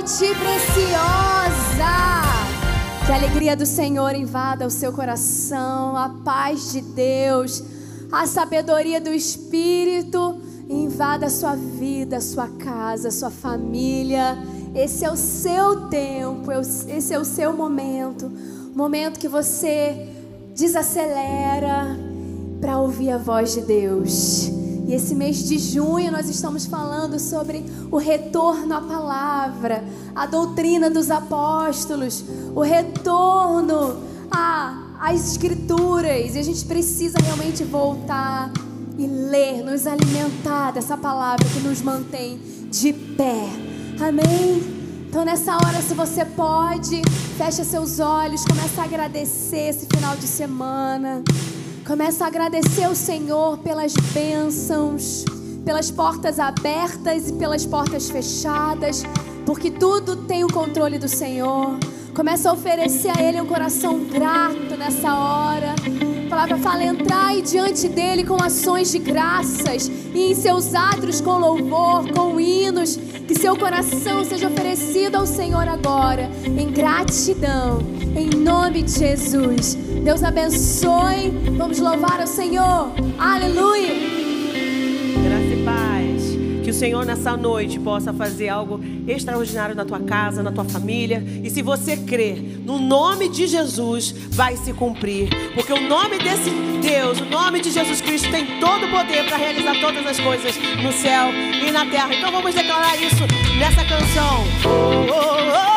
noite preciosa. Que a alegria do Senhor invada o seu coração, a paz de Deus, a sabedoria do Espírito invada a sua vida, a sua casa, a sua família. Esse é o seu tempo, esse é o seu momento. Momento que você desacelera para ouvir a voz de Deus. E esse mês de junho nós estamos falando sobre o retorno à palavra, a doutrina dos apóstolos, o retorno às escrituras. E a gente precisa realmente voltar e ler, nos alimentar dessa palavra que nos mantém de pé. Amém? Então nessa hora, se você pode, fecha seus olhos, começa a agradecer esse final de semana. Começa a agradecer ao Senhor pelas bênçãos, pelas portas abertas e pelas portas fechadas, porque tudo tem o controle do Senhor. Começa a oferecer a Ele um coração grato nessa hora. A palavra fala: entrai diante dEle com ações de graças e em seus átrios com louvor, com hinos. Que seu coração seja oferecido ao Senhor agora, em gratidão, em nome de Jesus. Deus abençoe. Vamos louvar ao Senhor. Aleluia. Graça e paz. Que o Senhor nessa noite possa fazer algo extraordinário na tua casa, na tua família. E se você crer, no nome de Jesus vai se cumprir. Porque o nome desse Deus, o nome de Jesus Cristo tem todo o poder para realizar todas as coisas no céu e na terra. Então vamos declarar isso nessa canção. Oh, oh, oh.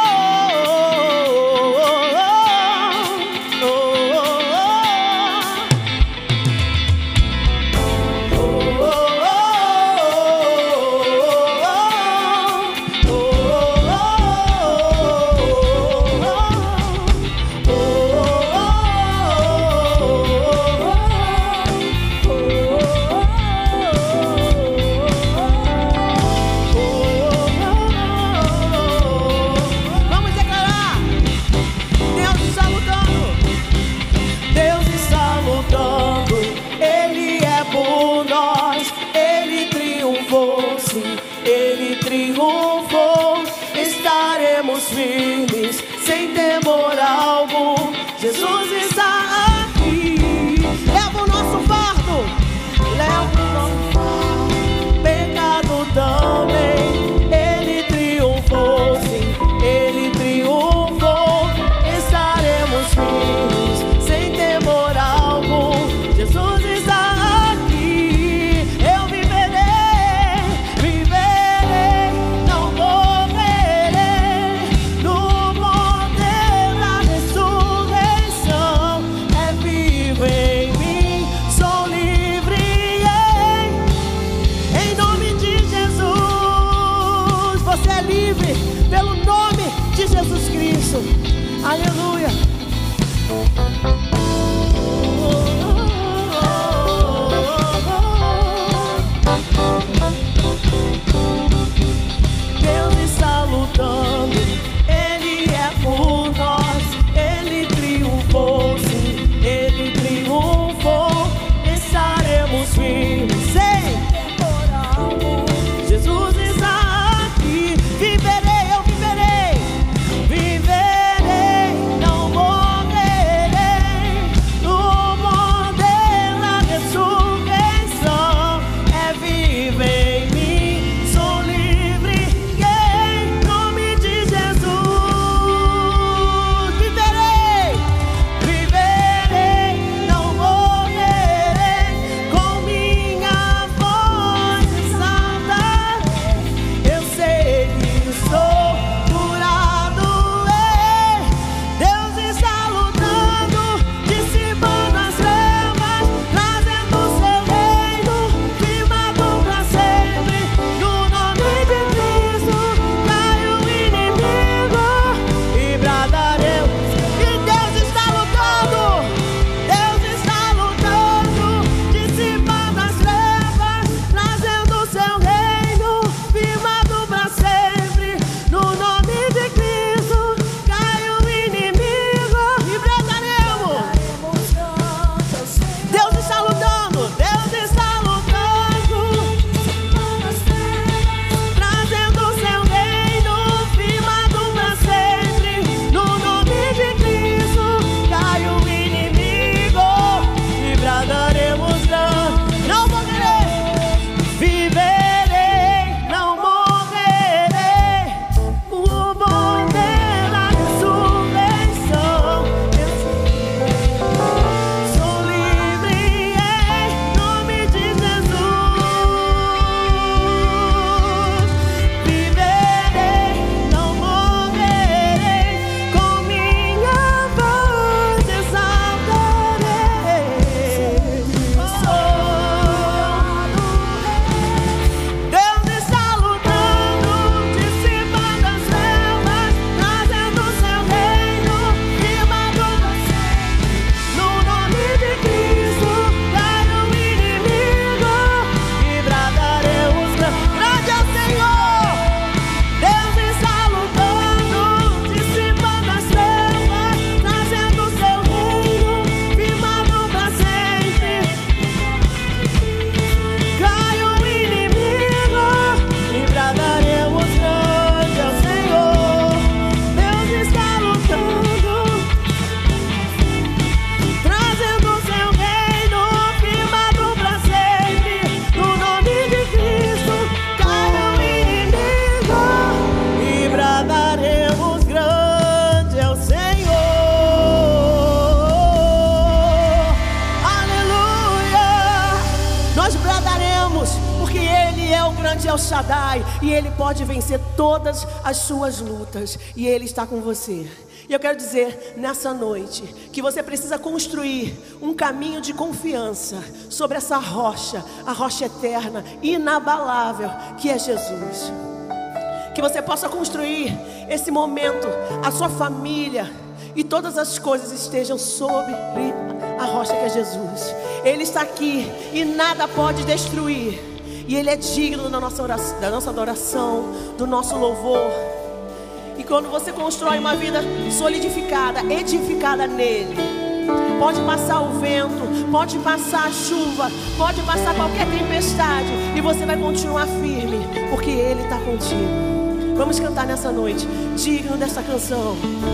Deus, porque Ele é o grande El Shaddai e Ele pode vencer todas as suas lutas e Ele está com você. E eu quero dizer nessa noite que você precisa construir um caminho de confiança sobre essa rocha, a rocha eterna, inabalável, que é Jesus. Que você possa construir esse momento, a sua família e todas as coisas estejam sobre a rocha que é Jesus. Ele está aqui e nada pode destruir. E Ele é digno da nossa oração, da nossa adoração, do nosso louvor. E quando você constrói uma vida solidificada, edificada nele, pode passar o vento, pode passar a chuva, pode passar qualquer tempestade, e você vai continuar firme, porque Ele está contigo. Vamos cantar nessa noite, digno dessa canção.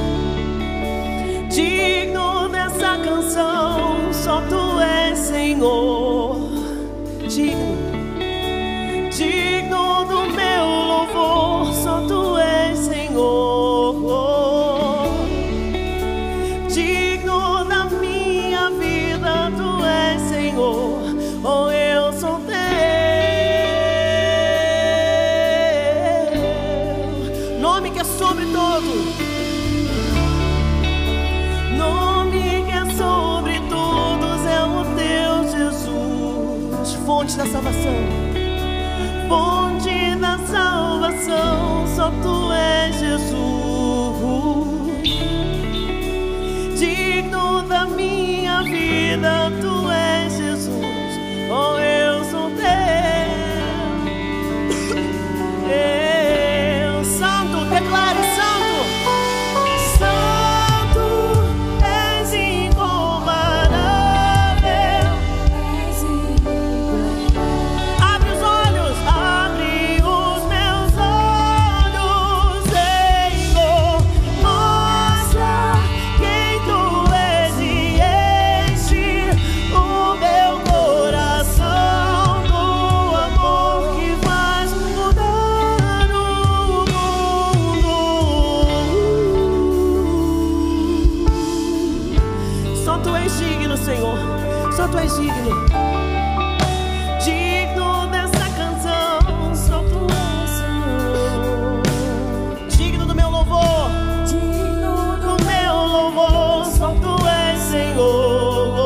Digno dessa canção, só Tu és Senhor. Digno do meu louvor, só Tu és Senhor. Digno da minha vida, Tu és Senhor. Oh, eu sou Teu. Nome que é sobre todo. Nome que é sobre todos é o Teu Jesus. Fonte da salvação. Fonte da salvação, só Tu és Jesus. Digno da minha vida, Tu és Jesus. Oh, eu sou Teu. Eu, Santo, declare Santo. Santo, és incomparável. Abre os olhos, abre os meus olhos, Senhor. Mostra quem Tu és e enche o meu coração do amor que faz mudar o mundo. Só Tu és digno, Senhor. Só Tu és digno. Digno dessa canção, só Tu és Senhor. Digno do meu louvor, digno do meu louvor, só Tu és Senhor.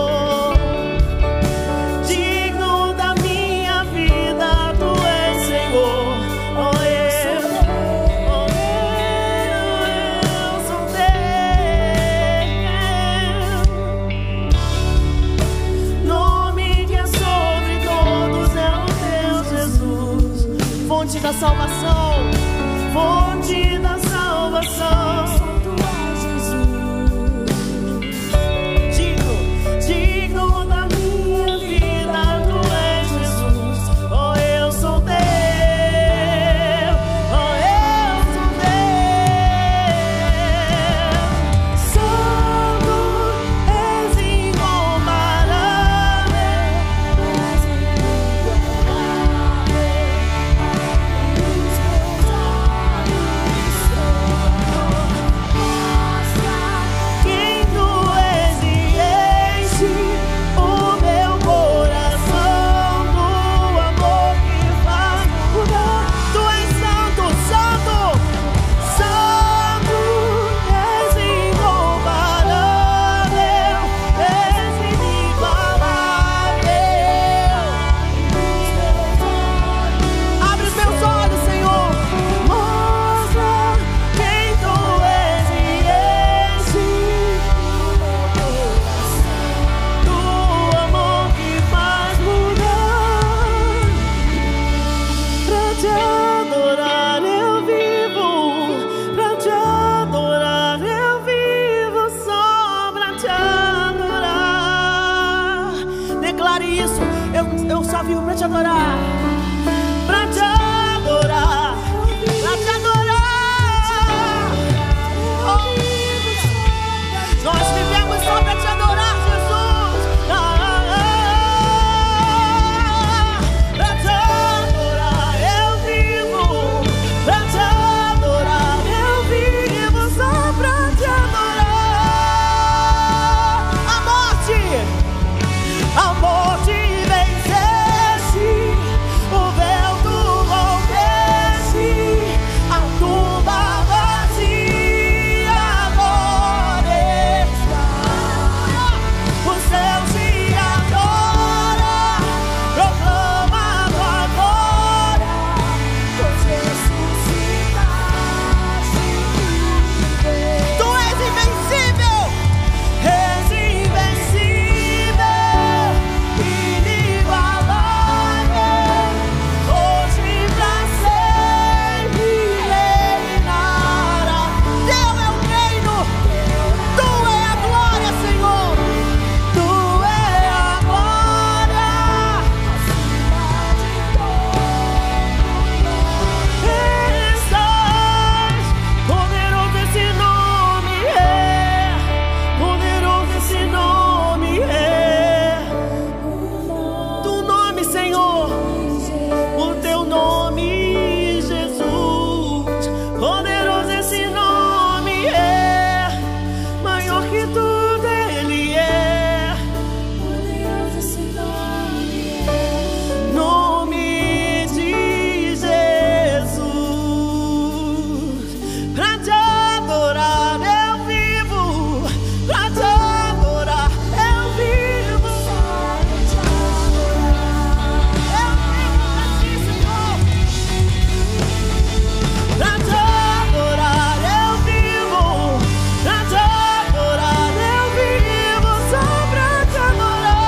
Digno da minha vida, Tu és Senhor. Oh, eu sou Teu. Nome que é sobre todos é o Teu Jesus. Fonte da salvação, fonte da salvação. Digno da minha vida, Tu és Jesus. Oh, eu sou Teu. Oh, eu sou Teu. Santo, és incomparável. Quem Tu és e enche o meu coração do amor que faz mudar. Tu és santo, santo, santo, és incomparável, és inigualável. Abre os meus olhos, Senhor. Mostra quem Tu és e enche do amor que faz mudar. Pra Te adorar eu vivo, pra Te adorar eu vivo, só pra Te adorar. Declare isso, eu só vivo pra Te adorar. Pra Te adorar, pra Te adorar. Oh, nós vivemos só pra Te adorar, Jesus. Pra Te adorar eu vivo, pra Te adorar eu vivo, só pra Te adorar. A morte venceste. Senhor, o teu nome, Jesus. Poderoso esse nome é, maior que tudo Ele é. Poderoso esse nome é. Nome de Jesus. Pra te adorar eu vivo, pra te adorar eu vivo. Só pra te adorar. Eu vivo pra ti, Senhor. Pra te adorar eu vivo, pra te adorar eu vivo, só pra te adorar.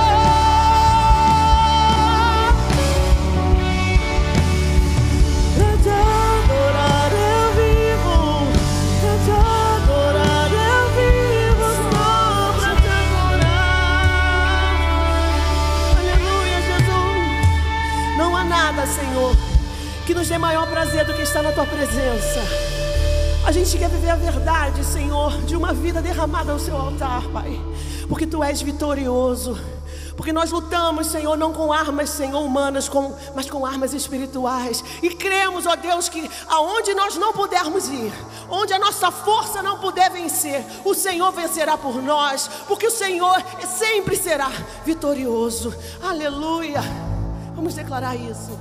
Pra te adorar eu vivo, pra te adorar eu vivo, só pra te adorar. Aleluia, Jesus. Não há nada, Senhor, que nos dê maior prazer do que estar na Tua presença. A gente quer viver a verdade, Senhor, de uma vida derramada ao Seu altar, Pai, porque Tu és vitorioso. Porque nós lutamos, Senhor, não com armas, Senhor, humanas, mas com armas espirituais. E cremos, ó Deus, que aonde nós não pudermos ir, onde a nossa força não puder vencer, o Senhor vencerá por nós, porque o Senhor sempre será vitorioso. Aleluia. Vamos declarar isso.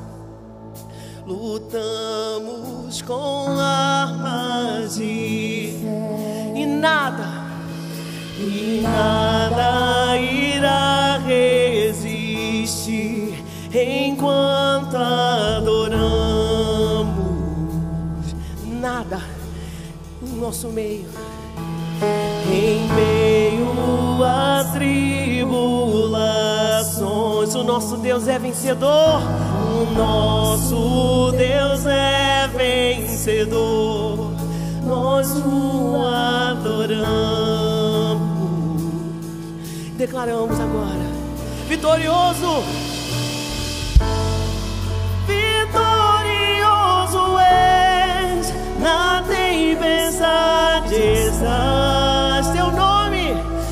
Lutamos com armas de fé e nada irá resistir enquanto adoramos. Nada no nosso meio, em meio às tribulações, o nosso Deus é vencedor. O nosso Deus é vencedor. Nós o adoramos. Declaramos agora: vitorioso, vitorioso és na tempestade. Exás teu nome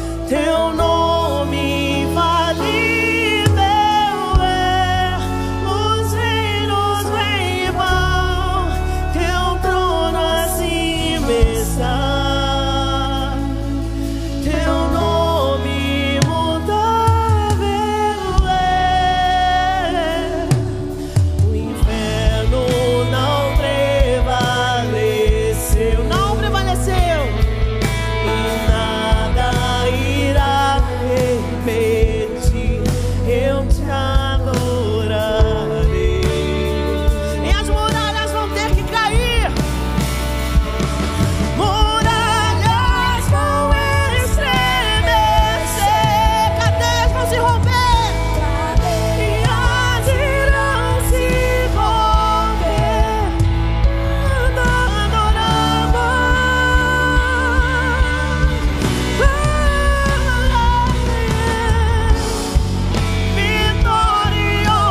infalível é. Os reinos vêm e vão, teu trono acima está. Teu nome imutável é. O inferno não prevaleceu, não prevaleceu, e nada irá repetir. Eu te adorarei, e as muralhas vão ter que cair. Muralhas vão estremecer, cadeias vão se romper, e as irão se romper. Vitorioso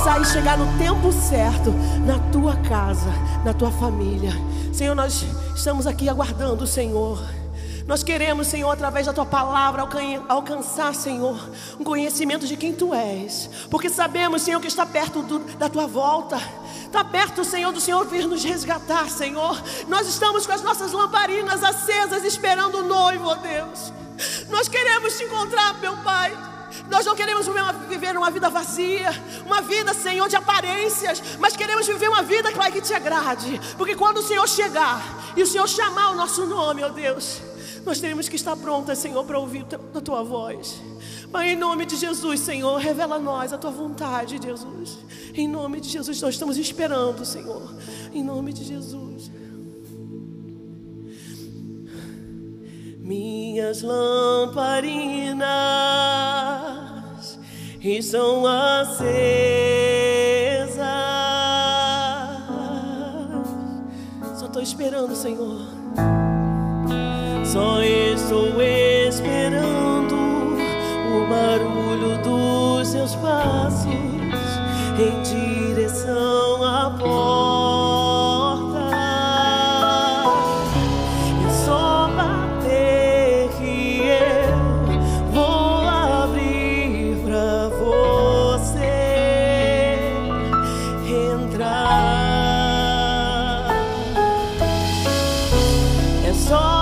possa ir chegar no tempo certo, na tua casa, na tua família. Senhor, nós estamos aqui aguardando o Senhor. Nós queremos, Senhor, através da Tua palavra alcançar, Senhor, um conhecimento de quem Tu és. Porque sabemos, Senhor, que está perto da Tua volta. Está perto, Senhor, do Senhor vir nos resgatar, Senhor. Nós estamos com as nossas lamparinas acesas, esperando o noivo, ó Deus. Nós queremos Te encontrar, meu Pai. Nós não queremos viver uma vida vazia, uma vida, Senhor, de aparências, mas queremos viver uma vida, Pai, que Te agrade. Porque quando o Senhor chegar e o Senhor chamar o nosso nome, ó Deus, nós teremos que estar prontas, Senhor, para ouvir a Tua voz. Pai, em nome de Jesus, Senhor, revela a nós a Tua vontade, Jesus. Em nome de Jesus, nós estamos esperando, Senhor. Em nome de Jesus. Minhas lamparinas estão acesas. Só estou esperando, Senhor. Só estou esperando o barulho dos Seus passos em direção à porta. É só bater que eu vou abrir pra você entrar. É só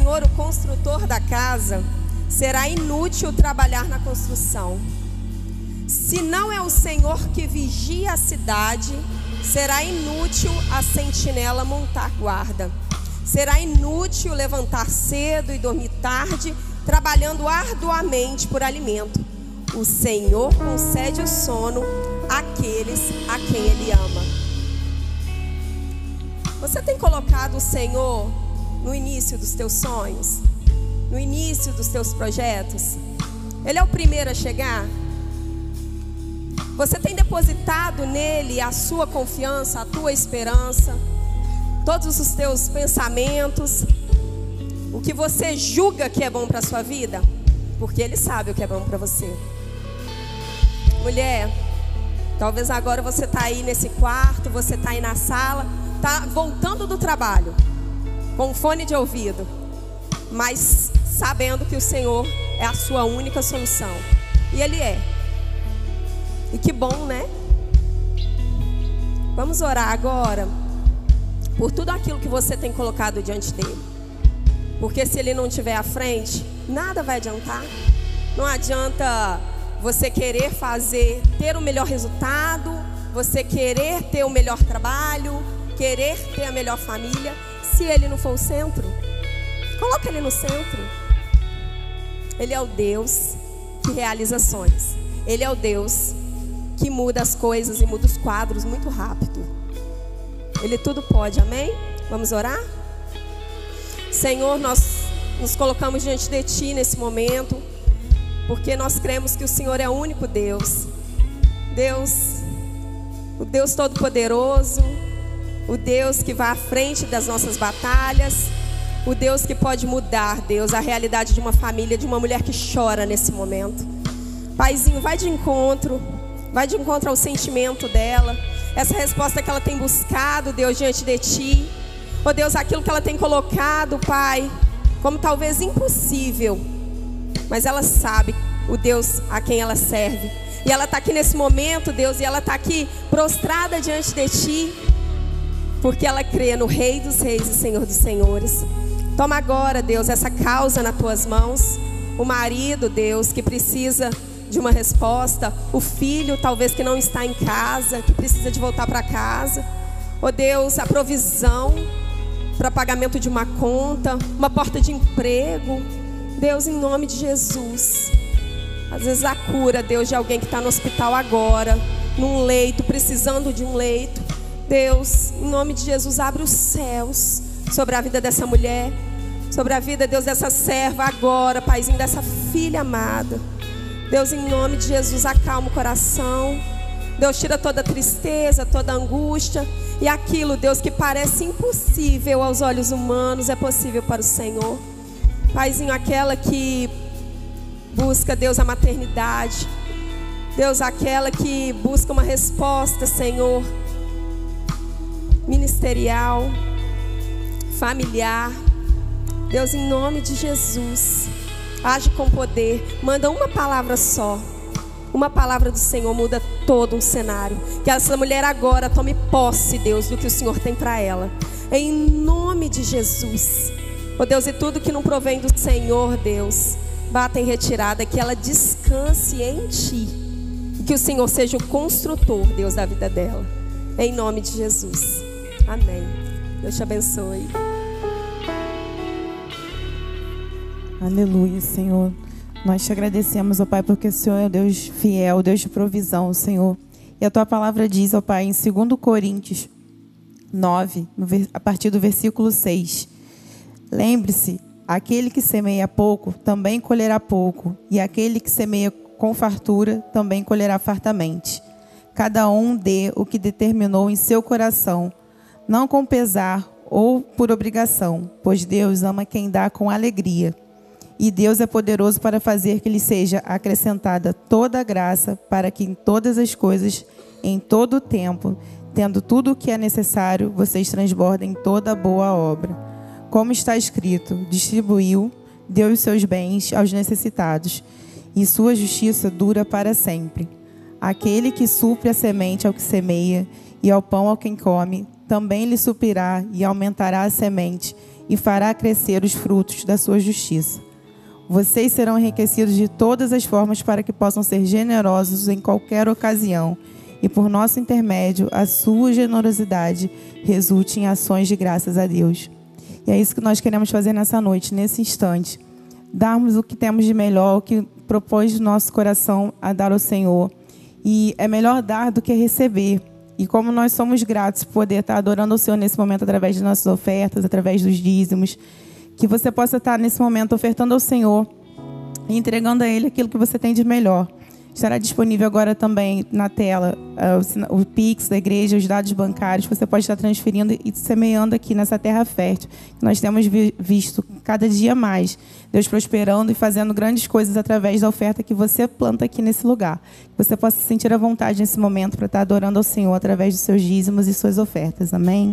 Senhor o construtor da casa, será inútil trabalhar na construção. Se não é o Senhor que vigia a cidade, será inútil a sentinela montar guarda. Será inútil levantar cedo e dormir tarde, trabalhando arduamente por alimento. O Senhor concede o sono àqueles a quem Ele ama. Você tem colocado o Senhor no início dos teus sonhos? No início dos teus projetos? Ele é o primeiro a chegar? Você tem depositado nele a sua confiança, a tua esperança, todos os teus pensamentos, o que você julga que é bom para a sua vida? Porque Ele sabe o que é bom para você. Mulher, talvez agora você está aí nesse quarto, você está aí na sala, está voltando do trabalho, com fone de ouvido, mas sabendo que o Senhor é a sua única solução. E Ele é. E que bom, né? Vamos orar agora por tudo aquilo que você tem colocado diante dele. Porque se ele não estiver à frente, nada vai adiantar. Não adianta você querer ter o melhor resultado, você querer ter o melhor trabalho, querer ter a melhor família, se ele não for o centro. Coloca ele no centro. Ele é o Deus que realiza sonhos. Ele é o Deus que muda as coisas e muda os quadros muito rápido. Ele tudo pode, amém? Vamos orar? Senhor, nós nos colocamos diante de Ti nesse momento, porque nós cremos que o Senhor é o único Deus. Deus, o Deus Todo-Poderoso, o Deus que vai à frente das nossas batalhas, o Deus que pode mudar, Deus, a realidade de uma família, de uma mulher que chora nesse momento. Paizinho, vai de encontro ao sentimento dela, essa resposta que ela tem buscado, Deus, diante de Ti. Oh Deus, aquilo que ela tem colocado, Pai, como talvez impossível, mas ela sabe o Deus a quem ela serve. E ela está aqui nesse momento, Deus, e ela está aqui prostrada diante de Ti, porque ela crê no Rei dos Reis e Senhor dos Senhores. Toma agora, Deus, essa causa nas Tuas mãos. O marido, Deus, que precisa de uma resposta, o filho talvez que não está em casa, que precisa de voltar para casa. Oh Deus, a provisão para pagamento de uma conta, uma porta de emprego, Deus, em nome de Jesus. Às vezes a cura, Deus, de alguém que está no hospital agora, num leito, precisando de um leito. Deus, em nome de Jesus, abre os céus sobre a vida dessa mulher, sobre a vida, Deus, dessa serva agora, Paizinho, dessa filha amada. Deus, em nome de Jesus, acalma o coração. Deus, tira toda a tristeza, toda a angústia. E aquilo, Deus, que parece impossível aos olhos humanos, é possível para o Senhor. Paizinho, aquela que busca, Deus, a maternidade. Deus, aquela que busca uma resposta, Senhor, ministerial, familiar. Deus, em nome de Jesus, age com poder, manda uma palavra só. Uma palavra do Senhor muda todo um cenário. Que essa mulher agora tome posse, Deus, do que o Senhor tem para ela. Em nome de Jesus. Oh Deus, e tudo que não provém do Senhor, Deus, bata em retirada, que ela descanse em Ti. E que o Senhor seja o construtor, Deus, da vida dela. Em nome de Jesus. Amém. Deus te abençoe. Aleluia, Senhor. Nós te agradecemos, ó Pai, porque o Senhor é Deus fiel, Deus de provisão, Senhor. E a Tua palavra diz, ó Pai, em 2 Coríntios 9, a partir do versículo 6. Lembre-se, aquele que semeia pouco, também colherá pouco. E aquele que semeia com fartura, também colherá fartamente. Cada um dê o que determinou em seu coração, não com pesar ou por obrigação, pois Deus ama quem dá com alegria. E Deus é poderoso para fazer que lhe seja acrescentada toda a graça, para que em todas as coisas, em todo o tempo, tendo tudo o que é necessário, vocês transbordem toda boa obra. Como está escrito, distribuiu, deu os seus bens aos necessitados, e sua justiça dura para sempre. Aquele que supre a semente ao que semeia, e ao pão ao quem come, também lhe suprirá e aumentará a semente, e fará crescer os frutos da sua justiça. Vocês serão enriquecidos de todas as formas para que possam ser generosos em qualquer ocasião, e por nosso intermédio, a sua generosidade resulte em ações de graças a Deus. E é isso que nós queremos fazer nessa noite, nesse instante. Darmos o que temos de melhor, o que propôs o nosso coração a dar ao Senhor. E é melhor dar do que receber. E como nós somos gratos por poder estar adorando o Senhor nesse momento através de nossas ofertas, através dos dízimos, que você possa estar nesse momento ofertando ao Senhor e entregando a Ele aquilo que você tem de melhor. Estará disponível agora também na tela o Pix da igreja, os dados bancários. Você pode estar transferindo e semeando aqui nessa terra fértil. Nós temos visto cada dia mais Deus prosperando e fazendo grandes coisas através da oferta que você planta aqui nesse lugar. Que você possa sentir a vontade nesse momento para estar adorando ao Senhor através dos seus dízimos e suas ofertas. Amém?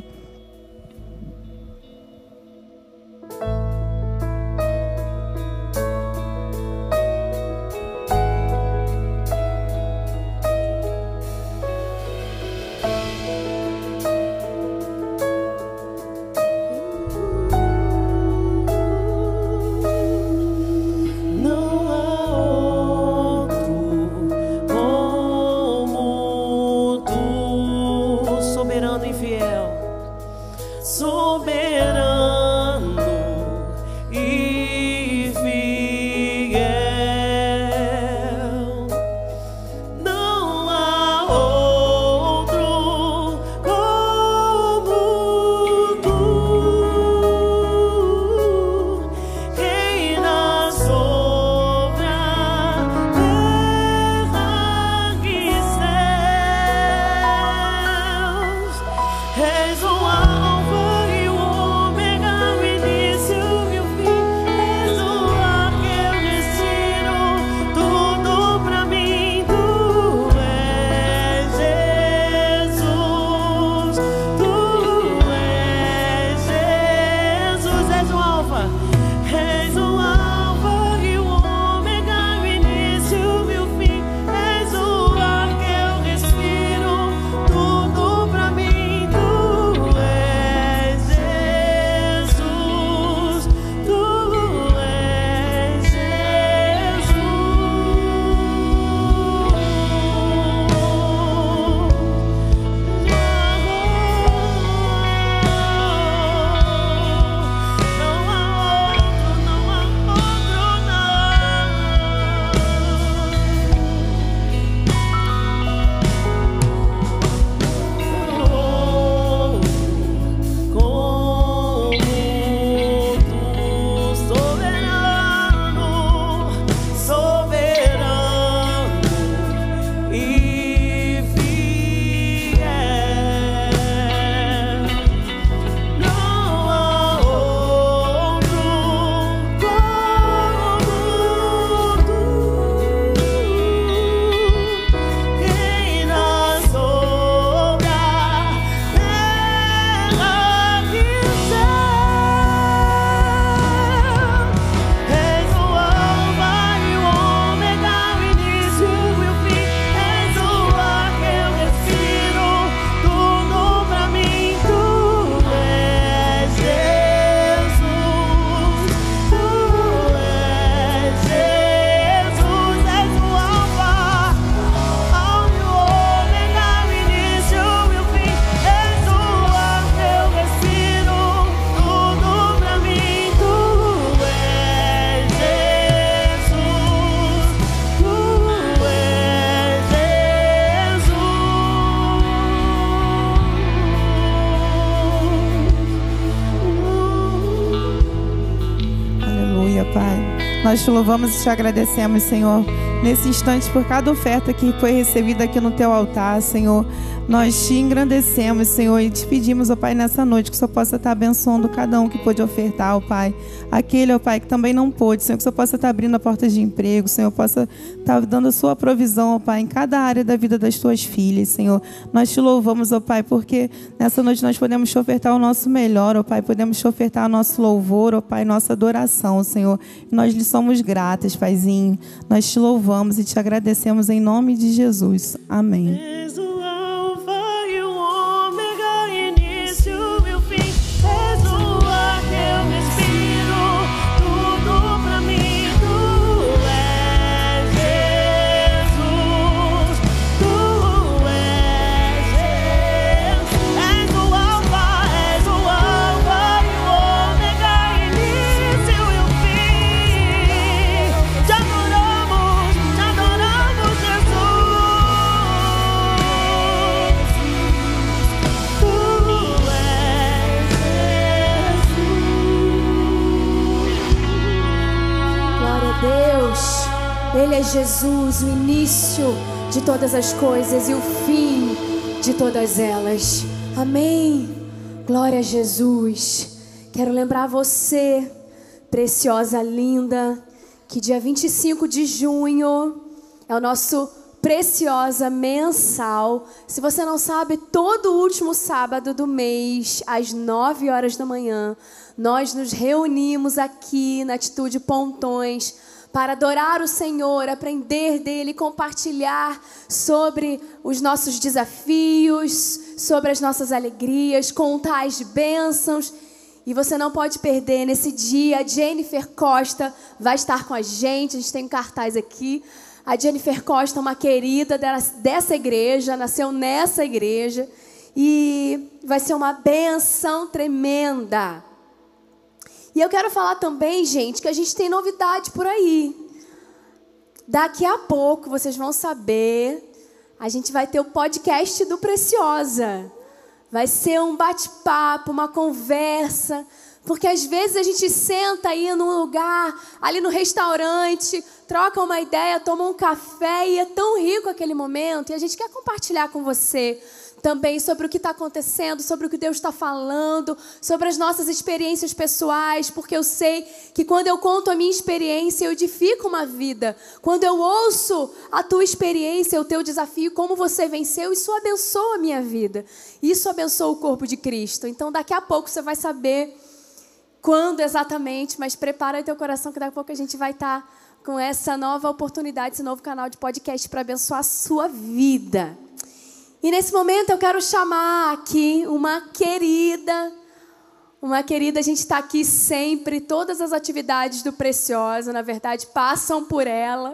Nós te louvamos e te agradecemos, Senhor, nesse instante por cada oferta que foi recebida aqui no teu altar, Senhor. Nós te engrandecemos, Senhor, e te pedimos, ó Pai, nessa noite que o Senhor possa estar abençoando cada um que pôde ofertar, ó Pai. Aquele, ó Pai, que também não pôde, Senhor, que o Senhor possa estar abrindo a porta de emprego, Senhor, possa estar dando a sua provisão, ó Pai, em cada área da vida das tuas filhas, Senhor. Nós te louvamos, ó Pai, porque nessa noite nós podemos te ofertar o nosso melhor, ó Pai, podemos te ofertar o nosso louvor, ó Pai, nossa adoração, Senhor. Nós lhe somos gratas, Paizinho. Nós te louvamos e te agradecemos em nome de Jesus. Amém. Eu Ele é Jesus, o início de todas as coisas e o fim de todas elas. Amém. Glória a Jesus. Quero lembrar você, preciosa, linda, que dia 25 de junho é o nosso Preciosa mensal. Se você não sabe, todo último sábado do mês, às 9 horas da manhã, nós nos reunimos aqui na Atitude Pontões para adorar o Senhor, aprender dele, compartilhar sobre os nossos desafios, sobre as nossas alegrias, contar as bênçãos. E você não pode perder nesse dia. A Jennifer Costa vai estar com a gente tem um cartaz aqui. A Jennifer Costa é uma querida dessa igreja, nasceu nessa igreja. E vai ser uma benção tremenda. E eu quero falar também, gente, que a gente tem novidade por aí. Daqui a pouco, vocês vão saber, a gente vai ter o podcast do Preciosa. Vai ser um bate-papo, uma conversa. Porque às vezes a gente senta aí num lugar, ali no restaurante, troca uma ideia, toma um café e é tão rico aquele momento. E a gente quer compartilhar com você também sobre o que está acontecendo, sobre o que Deus está falando, sobre as nossas experiências pessoais, porque eu sei que quando eu conto a minha experiência, eu edifico uma vida. Quando eu ouço a tua experiência, o teu desafio, como você venceu, isso abençoa a minha vida. Isso abençoa o corpo de Cristo. Então, daqui a pouco você vai saber quando exatamente, mas prepara o teu coração que daqui a pouco a gente vai estar com essa nova oportunidade, esse novo canal de podcast para abençoar a sua vida. E nesse momento eu quero chamar aqui uma querida, a gente está aqui sempre, todas as atividades do Preciosa, na verdade, passam por ela.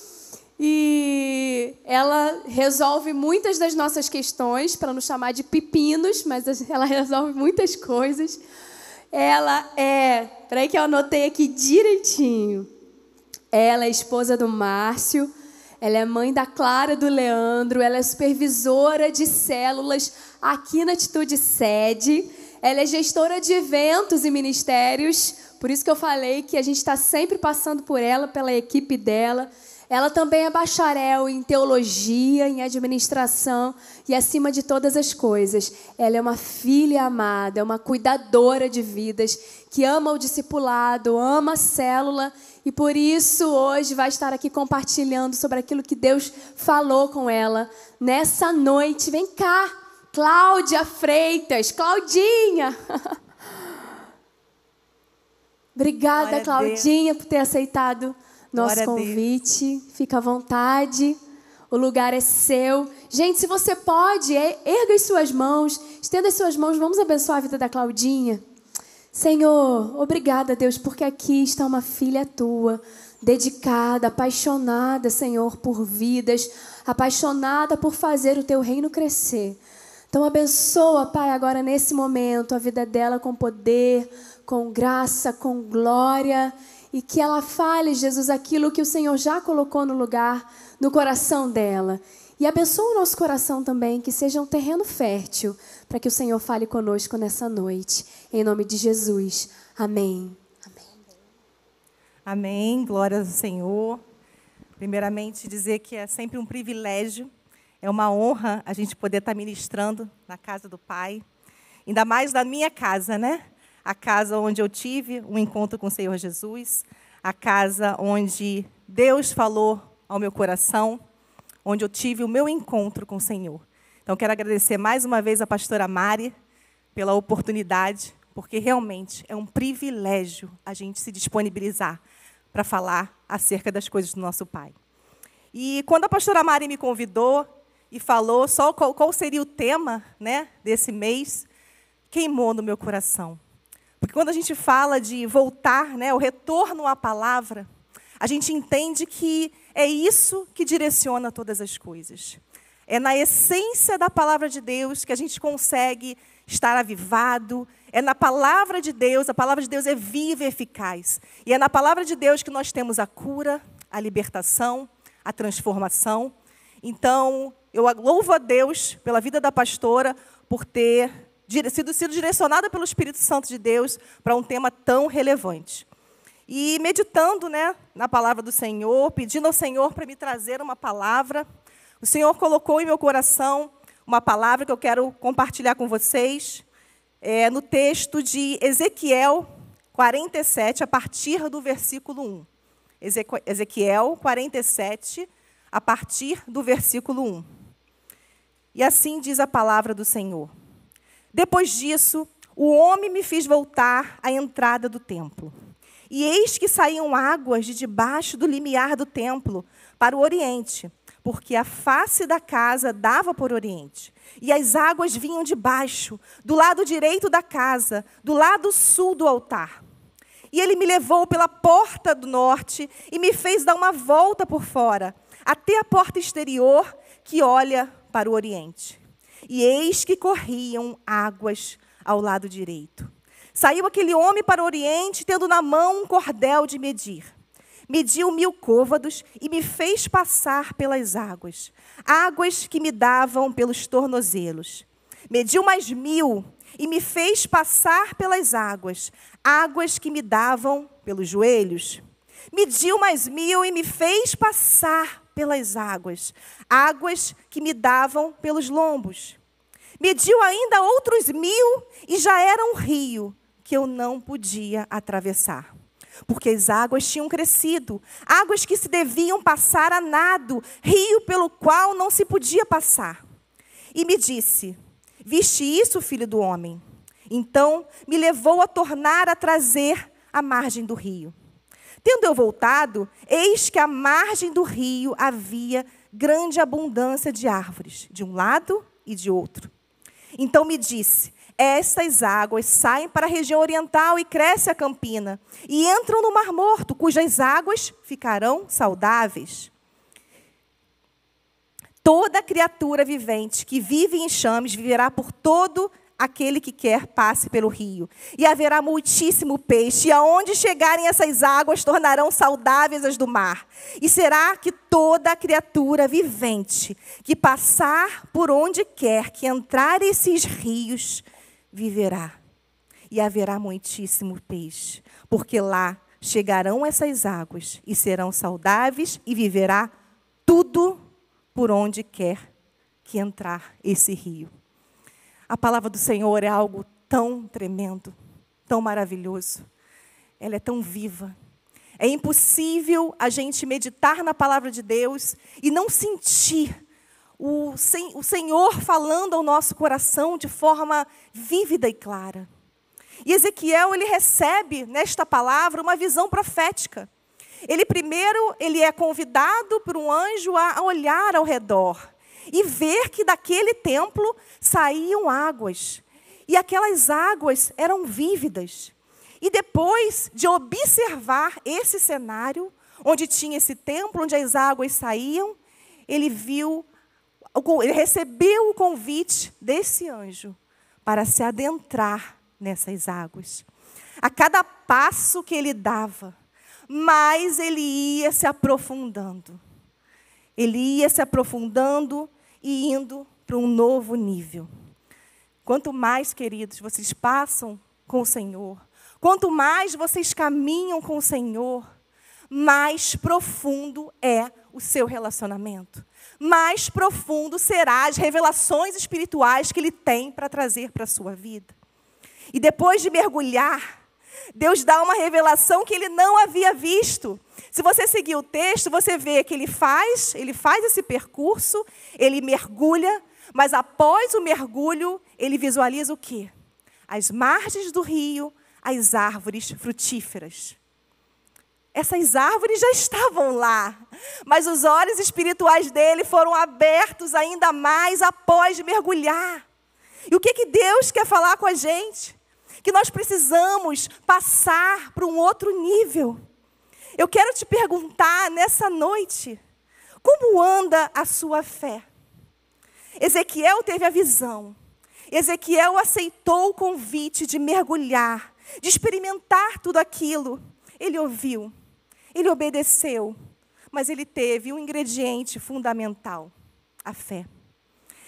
E ela resolve muitas das nossas questões, para não chamar de pepinos, mas ela resolve muitas coisas. Ela peraí que eu anotei aqui direitinho. Ela é esposa do Márcio, ela é mãe da Clara, do Leandro, ela é supervisora de células aqui na Atitude Sede, ela é gestora de eventos e ministérios, por isso que eu falei que a gente está sempre passando por ela, pela equipe dela. Ela também é bacharel em teologia, em administração e acima de todas as coisas, ela é uma filha amada, é uma cuidadora de vidas, que ama o discipulado, ama a célula e por isso hoje vai estar aqui compartilhando sobre aquilo que Deus falou com ela nessa noite. Vem cá, Cláudia Freitas, Claudinha. Obrigada, Claudinha, por ter aceitado nosso convite. Fica à vontade, o lugar é seu. Gente, se você pode, erga as suas mãos, estenda as suas mãos, vamos abençoar a vida da Claudinha. Senhor, obrigada, Deus, porque aqui está uma filha tua, dedicada, apaixonada, Senhor, por vidas, apaixonada por fazer o teu reino crescer. Então abençoa, Pai, agora nesse momento, a vida dela com poder, com graça, com glória, e que ela fale, Jesus, aquilo que o Senhor já colocou no lugar, no coração dela. E abençoa o nosso coração também, que seja um terreno fértil, para que o Senhor fale conosco nessa noite. Em nome de Jesus. Amém. Amém. Amém. Glória ao Senhor. Primeiramente, dizer que é sempre um privilégio, é uma honra a gente poder estar ministrando na casa do Pai. Ainda mais na minha casa, né? A casa onde eu tive um encontro com o Senhor Jesus, a casa onde Deus falou ao meu coração, onde eu tive o meu encontro com o Senhor. Então, quero agradecer mais uma vez a pastora Mari pela oportunidade, porque realmente é um privilégio a gente se disponibilizar para falar acerca das coisas do nosso Pai. E quando a pastora Mari me convidou e falou só qual seria o tema, né, desse mês, queimou no meu coração. Porque quando a gente fala de voltar, né, o retorno à palavra, a gente entende que é isso que direciona todas as coisas. É na essência da palavra de Deus que a gente consegue estar avivado. É na palavra de Deus, a palavra de Deus é viva e eficaz. E é na palavra de Deus que nós temos a cura, a libertação, a transformação. Então, eu louvo a Deus pela vida da pastora, por ter sido direcionada pelo Espírito Santo de Deus para um tema tão relevante. E meditando, na palavra do Senhor, pedindo ao Senhor para me trazer uma palavra, o Senhor colocou em meu coração uma palavra que eu quero compartilhar com vocês, no texto de Ezequiel 47, a partir do versículo 1. Ezequiel 47, a partir do versículo 1. E assim diz a palavra do Senhor. Depois disso, o homem me fez voltar à entrada do templo. E eis que saíam águas de debaixo do limiar do templo para o oriente, porque a face da casa dava por oriente. E as águas vinham de baixo, do lado direito da casa, do lado sul do altar. E ele me levou pela porta do norte e me fez dar uma volta por fora, até a porta exterior que olha para o oriente. E eis que corriam águas ao lado direito. Saiu aquele homem para o oriente, tendo na mão um cordel de medir. Mediu 1000 côvados e me fez passar pelas águas, águas que me davam pelos tornozelos. Mediu mais 1000 e me fez passar pelas águas, águas que me davam pelos joelhos. Mediu mais 1000 e me fez passar pelas águas, águas que me davam pelos lombos. Mediu ainda outros 1000 e já era um rio que eu não podia atravessar, porque as águas tinham crescido, águas que se deviam passar a nado, rio pelo qual não se podia passar. E me disse: viste isso, filho do homem? Então me levou a tornar a trazer a margem do rio. Tendo eu voltado, eis que à margem do rio havia grande abundância de árvores, de um lado e de outro. Então me disse: estas águas saem para a região oriental e cresce a campina, e entram no Mar Morto, cujas águas ficarão saudáveis. Toda criatura vivente que vive em enxames viverá por todo aquele que quer passe pelo rio. E haverá muitíssimo peixe, e aonde chegarem essas águas tornarão saudáveis as do mar. E será que toda criatura vivente que passar por onde quer que entrar esses rios viverá. E haverá muitíssimo peixe, porque lá chegarão essas águas e serão saudáveis e viverá tudo por onde quer que entrar esse rio. A palavra do Senhor é algo tão tremendo, tão maravilhoso. Ela é tão viva. É impossível a gente meditar na palavra de Deus e não sentir o Senhor falando ao nosso coração de forma vívida e clara. E Ezequiel, ele recebe nesta palavra uma visão profética. Ele é convidado por um anjo a olhar ao redor e ver que daquele templo saíam águas. E aquelas águas eram vívidas. E depois de observar esse cenário, onde tinha esse templo, onde as águas saíam, ele recebeu o convite desse anjo para se adentrar nessas águas. A cada passo que ele dava, mais ele ia se aprofundando. Ele ia se aprofundando e indo para um novo nível. Quanto mais, queridos, vocês passam com o Senhor, quanto mais vocês caminham com o Senhor, mais profundo é o seu relacionamento. Mais profundo será as revelações espirituais que Ele tem para trazer para a sua vida. E depois de mergulhar, Deus dá uma revelação que ele não havia visto. Se você seguir o texto, você vê que ele faz esse percurso, ele mergulha, mas após o mergulho, ele visualiza o quê? As margens do rio, as árvores frutíferas. Essas árvores já estavam lá, mas os olhos espirituais dele foram abertos ainda mais após mergulhar. E o que Deus quer falar com a gente? Que nós precisamos passar para um outro nível. Eu quero te perguntar nessa noite, como anda a sua fé? Ezequiel teve a visão. Ezequiel aceitou o convite de mergulhar, de experimentar tudo aquilo. Ele ouviu, ele obedeceu, mas ele teve um ingrediente fundamental, a fé.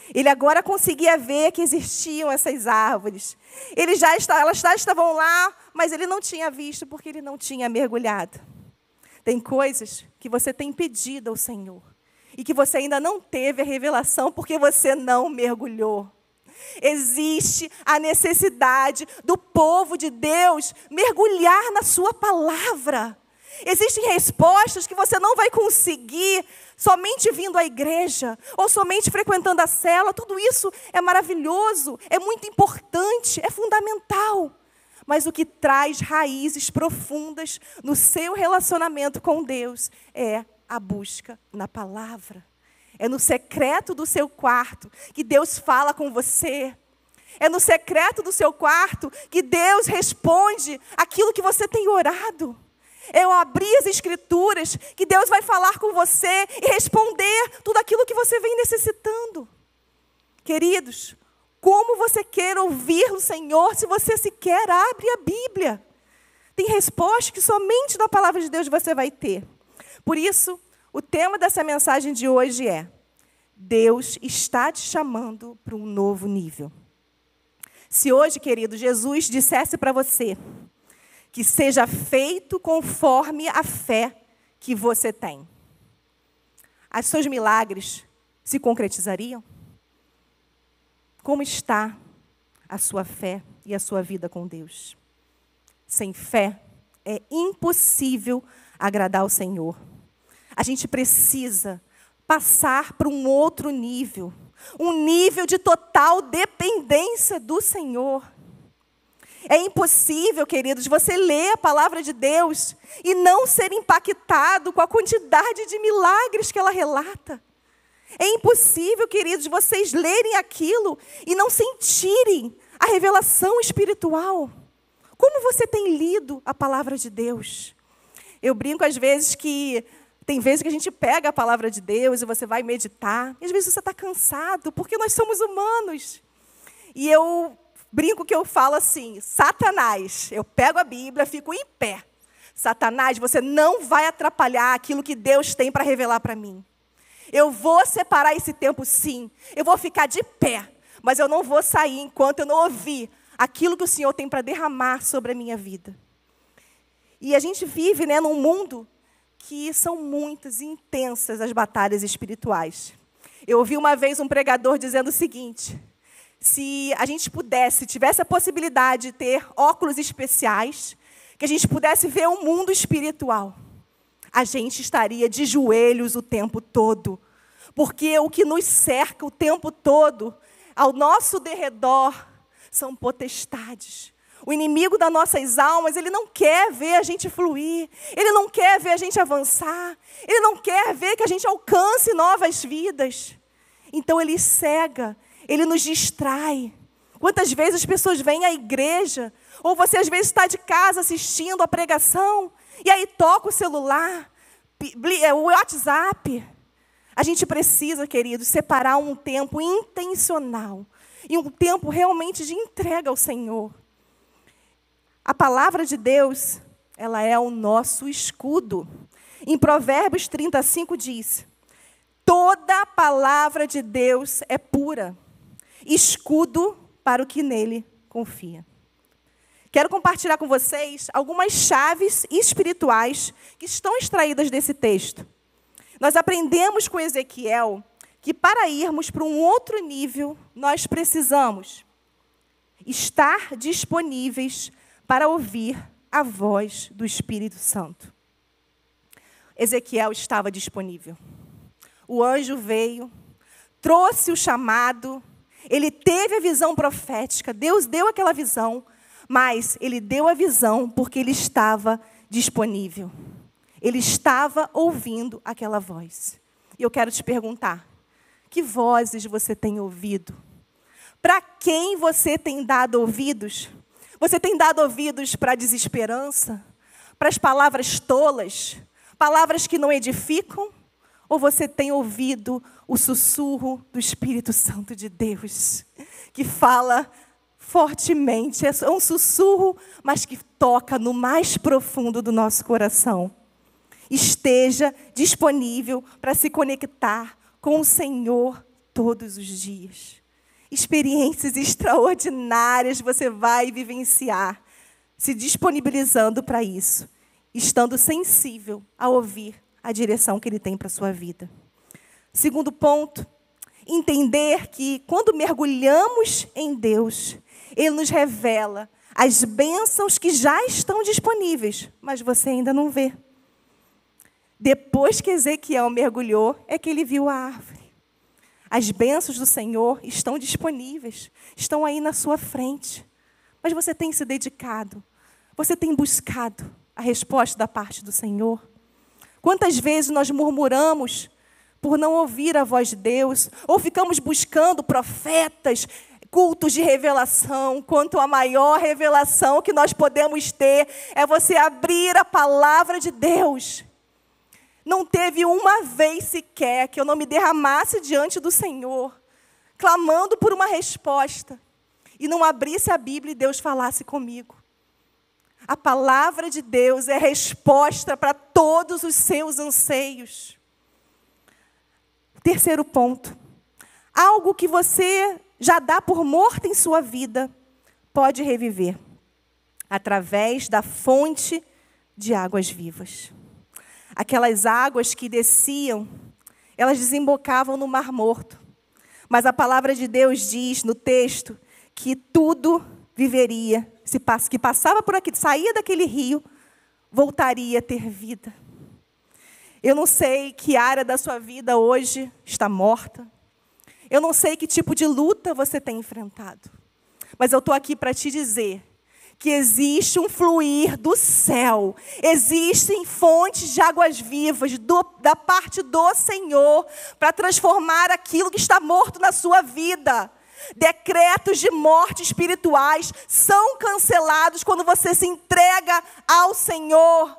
Ele agora conseguia ver que existiam essas árvores. Elas já estavam lá, mas ele não tinha visto porque ele não tinha mergulhado. Tem coisas que você tem pedido ao Senhor e que você ainda não teve a revelação porque você não mergulhou. Existe a necessidade do povo de Deus mergulhar na sua palavra. Existem respostas que você não vai conseguir somente vindo à igreja ou somente frequentando a célula. Tudo isso é maravilhoso, é muito importante, é fundamental. Mas o que traz raízes profundas no seu relacionamento com Deus é a busca na palavra. É no secreto do seu quarto que Deus fala com você. É no secreto do seu quarto que Deus responde aquilo que você tem orado. É ao abrir as Escrituras que Deus vai falar com você e responder tudo aquilo que você vem necessitando. Queridos, como você quer ouvir o Senhor se você sequer abre a Bíblia? Tem resposta que somente na palavra de Deus você vai ter. Por isso, o tema dessa mensagem de hoje é: Deus está te chamando para um novo nível. Se hoje, querido, Jesus dissesse para você que seja feito conforme a fé que você tem, os seus milagres se concretizariam? Como está a sua fé e a sua vida com Deus? Sem fé é impossível agradar ao Senhor. A gente precisa passar para um outro nível, um nível de total dependência do Senhor. É impossível, queridos, você ler a palavra de Deus e não ser impactado com a quantidade de milagres que ela relata. É impossível, queridos, vocês lerem aquilo e não sentirem a revelação espiritual. Como você tem lido a palavra de Deus? Eu brinco às vezes que tem vezes que a gente pega a palavra de Deus e você vai meditar, e às vezes você está cansado, porque nós somos humanos. E eu brinco que eu falo assim: Satanás, eu pego a Bíblia, fico em pé. Satanás, você não vai atrapalhar aquilo que Deus tem para revelar para mim. Eu vou separar esse tempo, sim. Eu vou ficar de pé, mas eu não vou sair enquanto eu não ouvir aquilo que o Senhor tem para derramar sobre a minha vida. E a gente vive, num mundo que são muitas e intensas as batalhas espirituais. Eu ouvi uma vez um pregador dizendo o seguinte: se a gente tivesse a possibilidade de ter óculos especiais, que a gente pudesse ver o mundo espiritual, a gente estaria de joelhos o tempo todo. Porque o que nos cerca o tempo todo, ao nosso derredor, são potestades. O inimigo das nossas almas, ele não quer ver a gente fluir. Ele não quer ver a gente avançar. Ele não quer ver que a gente alcance novas vidas. Então ele cega, ele nos distrai. Quantas vezes as pessoas vêm à igreja, ou você às vezes está de casa assistindo a pregação, e aí toca o celular, o WhatsApp. A gente precisa, queridos, separar um tempo intencional e um tempo realmente de entrega ao Senhor. A palavra de Deus, ela é o nosso escudo. Em Provérbios 35 diz: toda a palavra de Deus é pura, escudo para o que nele confia. Quero compartilhar com vocês algumas chaves espirituais que estão extraídas desse texto. Nós aprendemos com Ezequiel que para irmos para um outro nível, nós precisamos estar disponíveis para ouvir a voz do Espírito Santo. Ezequiel estava disponível. O anjo veio, trouxe o chamado, ele teve a visão profética, Deus deu aquela visão, mas ele deu a visão porque ele estava disponível. Ele estava ouvindo aquela voz. E eu quero te perguntar: que vozes você tem ouvido? Para quem você tem dado ouvidos? Você tem dado ouvidos para a desesperança? Para as palavras tolas? Palavras que não edificam? Ou você tem ouvido o sussurro do Espírito Santo de Deus, que fala fortemente, é um sussurro, mas que toca no mais profundo do nosso coração? Esteja disponível para se conectar com o Senhor todos os dias. Experiências extraordinárias você vai vivenciar, se disponibilizando para isso, estando sensível a ouvir a direção que Ele tem para a sua vida. Segundo ponto, entender que quando mergulhamos em Deus, Ele nos revela as bênçãos que já estão disponíveis, mas você ainda não vê. Depois que Ezequiel mergulhou, é que ele viu a árvore. As bênçãos do Senhor estão disponíveis, estão aí na sua frente. Mas você tem se dedicado, você tem buscado a resposta da parte do Senhor? Quantas vezes nós murmuramos por não ouvir a voz de Deus, ou ficamos buscando profetas, cultos de revelação, quanto a maior revelação que nós podemos ter é você abrir a palavra de Deus. Não teve uma vez sequer que eu não me derramasse diante do Senhor, clamando por uma resposta, e não abrisse a Bíblia e Deus falasse comigo. A palavra de Deus é resposta para todos os seus anseios. Terceiro ponto. Algo que você já dá por morto em sua vida, pode reviver através da fonte de águas vivas. Aquelas águas que desciam, elas desembocavam no Mar Morto. Mas a palavra de Deus diz no texto que tudo viveria, que passava por aqui, saía daquele rio, voltaria a ter vida. Eu não sei que área da sua vida hoje está morta. Eu não sei que tipo de luta você tem enfrentado. Mas eu estou aqui para te dizer que existe um fluir do céu. Existem fontes de águas vivas da parte do Senhor para transformar aquilo que está morto na sua vida. Decretos de morte espirituais são cancelados quando você se entrega ao Senhor.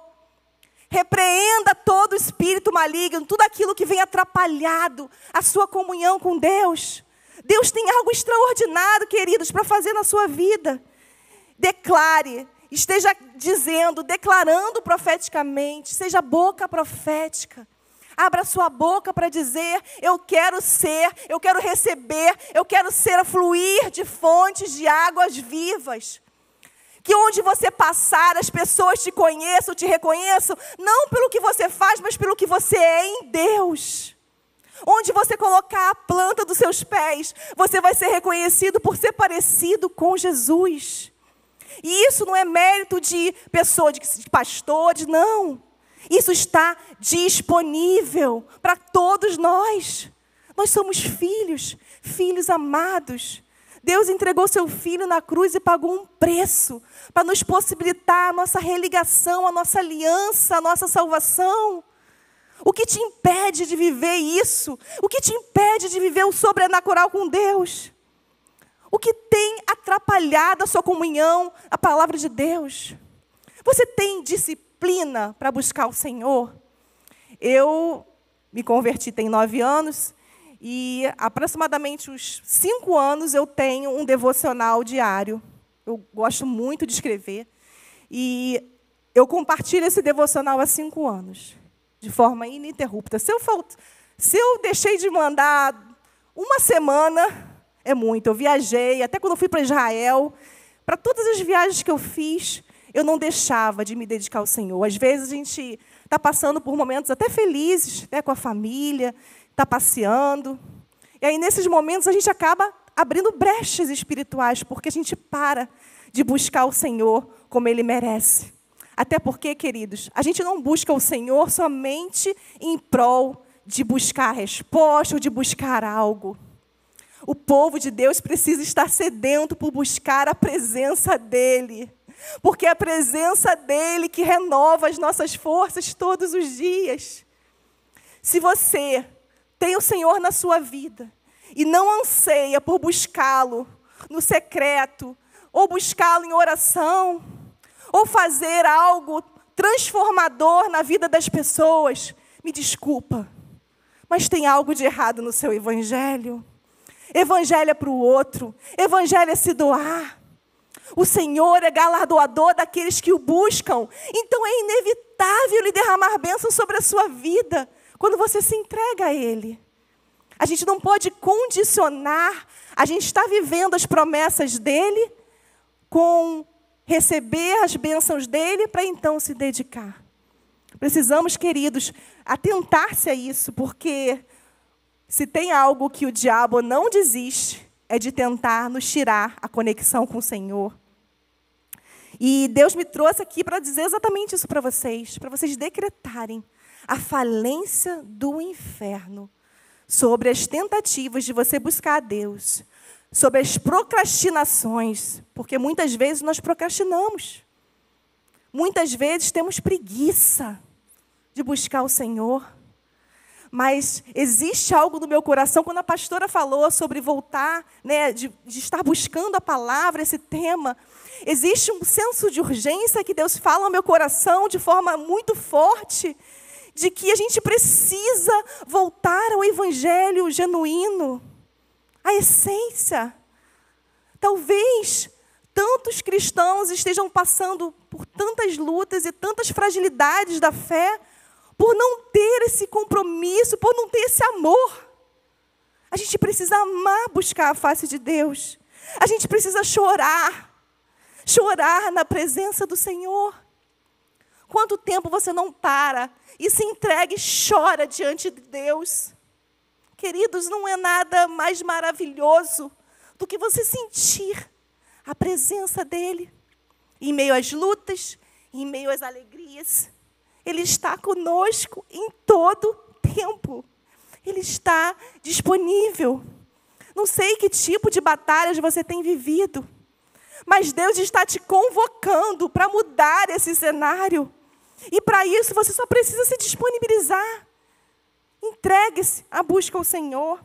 Repreenda todo espírito maligno, tudo aquilo que vem atrapalhado a sua comunhão com Deus. Deus tem algo extraordinário, queridos, para fazer na sua vida. Declare, esteja dizendo, declarando profeticamente, seja boca profética. Abra sua boca para dizer, eu quero ser, eu quero receber, eu quero ser a fluir de fontes de águas vivas. Que onde você passar, as pessoas te conheçam, te reconheçam, não pelo que você faz, mas pelo que você é em Deus. Onde você colocar a planta dos seus pés, você vai ser reconhecido por ser parecido com Jesus. E isso não é mérito de pessoa, de pastores, não. Isso está disponível para todos nós. Nós somos filhos, filhos amados. Deus entregou seu Filho na cruz e pagou um preço para nos possibilitar a nossa religação, a nossa aliança, a nossa salvação. O que te impede de viver isso? O que te impede de viver o sobrenatural com Deus? O que tem atrapalhado a sua comunhão, a palavra de Deus? Você tem disciplina para buscar o Senhor? Eu me converti tem 9 anos e aproximadamente uns 5 anos eu tenho um devocional diário. Eu gosto muito de escrever e eu compartilho esse devocional há 5 anos, de forma ininterrupta. Se eu deixei de mandar uma semana, é muito. Eu viajei, até quando eu fui para Israel, para todas as viagens que eu fiz, eu não deixava de me dedicar ao Senhor. Às vezes a gente está passando por momentos até felizes, né, com a família, está passeando. E aí, nesses momentos, a gente acaba abrindo brechas espirituais, porque a gente para de buscar o Senhor como Ele merece. Até porque, queridos, a gente não busca o Senhor somente em prol de buscar a resposta ou de buscar algo. O povo de Deus precisa estar sedento por buscar a presença dEle. Porque é a presença dEle que renova as nossas forças todos os dias. Se você tem o Senhor na sua vida e não anseia por buscá-lo no secreto, ou buscá-lo em oração, ou fazer algo transformador na vida das pessoas, me desculpa, mas tem algo de errado no seu evangelho. Evangelho é para o outro, evangelho é se doar. O Senhor é galardoador daqueles que o buscam. Então é inevitável Ele derramar bênção sobre a sua vida quando você se entrega a Ele. A gente não pode condicionar a gente estar vivendo as promessas dele com receber as bênçãos dele para então se dedicar. Precisamos, queridos, atentar-se a isso, porque se tem algo que o diabo não desiste, é de tentar nos tirar a conexão com o Senhor. E Deus me trouxe aqui para dizer exatamente isso para vocês decretarem a falência do inferno sobre as tentativas de você buscar a Deus, sobre as procrastinações, porque muitas vezes nós procrastinamos. Muitas vezes temos preguiça de buscar o Senhor. Mas existe algo no meu coração, quando a pastora falou sobre voltar, né, de estar buscando a palavra, esse tema, existe um senso de urgência que Deus fala ao meu coração de forma muito forte, de que a gente precisa voltar ao evangelho genuíno, à essência. Talvez tantos cristãos estejam passando por tantas lutas e tantas fragilidades da fé, por não ter esse compromisso, por não ter esse amor. A gente precisa amar buscar a face de Deus. A gente precisa chorar na presença do Senhor. Quanto tempo você não para e se entrega e chora diante de Deus? Queridos, não é nada mais maravilhoso do que você sentir a presença dEle. Em meio às lutas, em meio às alegrias. Ele está conosco em todo tempo. Ele está disponível. Não sei que tipo de batalhas você tem vivido, mas Deus está te convocando para mudar esse cenário. E para isso você só precisa se disponibilizar. Entregue-se à busca ao Senhor.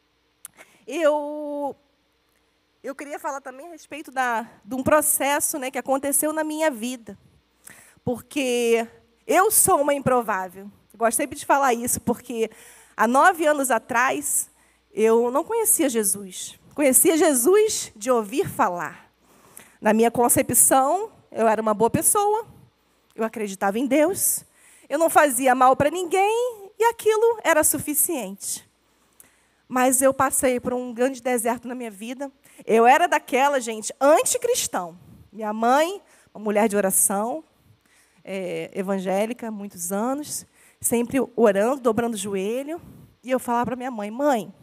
Eu queria falar também a respeito de um processo, né, que aconteceu na minha vida. Porque eu sou uma improvável. Eu gosto sempre de falar isso, porque há 9 anos atrás, eu não conhecia Jesus. Conhecia Jesus de ouvir falar. Na minha concepção, eu era uma boa pessoa, eu acreditava em Deus, eu não fazia mal para ninguém, e aquilo era suficiente. Mas eu passei por um grande deserto na minha vida. Eu era daquela, gente, anticristão. Minha mãe, uma mulher de oração, evangélica, há muitos anos, sempre orando, dobrando o joelho. E eu falava para minha mãe, mãe,